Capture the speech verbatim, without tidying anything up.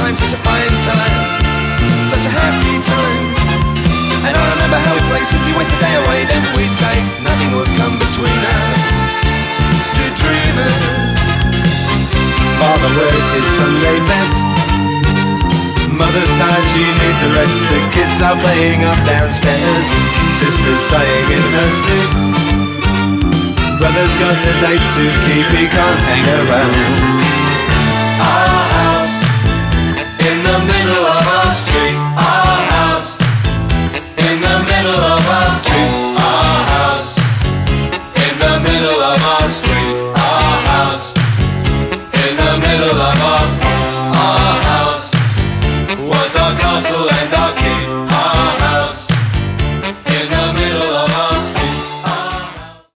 time, such a fine time, such a happy time. And I remember how we'd play, simply waste the day away. Then we'd say nothing would come between us, two dreamers. Father wears his Sunday best, mother's tired, she needs a rest. The kids are playing up downstairs, sister's sighing in her sleep. Brother's got a date to keep, he can't hang around.